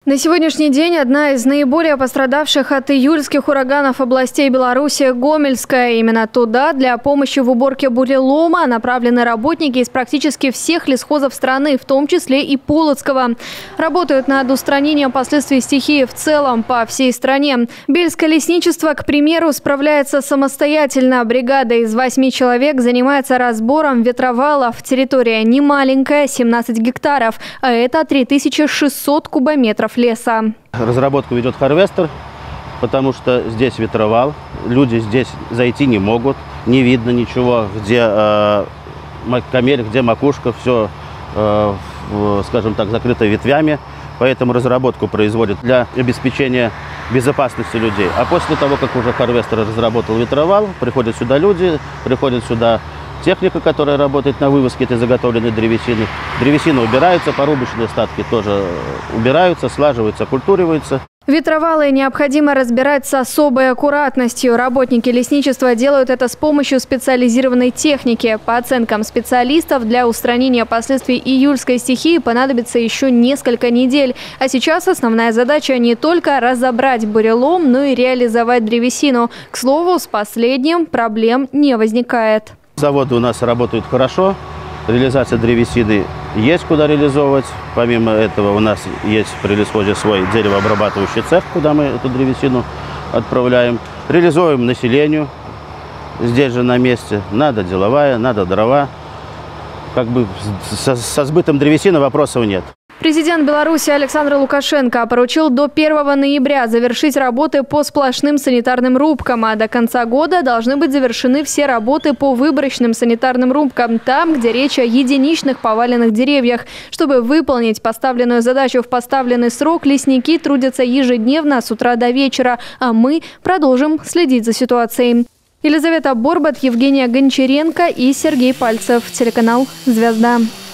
На сегодняшний день одна из наиболее пострадавших от июльских ураганов областей Беларуси – Гомельская. Именно туда для помощи в уборке бурелома направлены работники из практически всех лесхозов страны, в том числе и Полоцкого. Работают над устранением последствий стихии в целом по всей стране. Бельское лесничество, к примеру, справляется самостоятельно. Бригада из 8 человек занимается разбором ветровалов. Территория немаленькая – 17 гектаров, а это 3600 кубометров леса. Разработку ведет Харвестер, потому что здесь ветровал, люди здесь зайти не могут, не видно ничего, где камель, где макушка, все, скажем так, закрыто ветвями. Поэтому разработку производят для обеспечения безопасности людей. А после того, как уже Харвестер разработал ветровал, приходят сюда люди, приходит сюда техника, которая работает на вывозке этой заготовленной древесины. Древесина убирается, порубочные остатки тоже убираются, слаживаются, окультуриваются. Ветровалы необходимо разбирать с особой аккуратностью. Работники лесничества делают это с помощью специализированной техники. По оценкам специалистов, для устранения последствий июльской стихии понадобится еще несколько недель. А сейчас основная задача не только разобрать бурелом, но и реализовать древесину. К слову, с последним проблем не возникает. Заводы у нас работают хорошо, реализация древесины есть куда реализовывать. Помимо этого у нас есть при лесхозе свой деревообрабатывающий цех, куда мы эту древесину отправляем. Реализуем населению здесь же на месте. Надо деловая, надо дрова. Как бы со сбытом древесины вопросов нет. Президент Беларуси Александр Лукашенко поручил до 1 ноября завершить работы по сплошным санитарным рубкам, а до конца года должны быть завершены все работы по выборочным санитарным рубкам, там, где речь о единичных поваленных деревьях. Чтобы выполнить поставленную задачу в поставленный срок, лесники трудятся ежедневно с утра до вечера, а мы продолжим следить за ситуацией. Елизавета Борбат, Евгения Гончаренко и Сергей Пальцев. Телеканал «Звезда».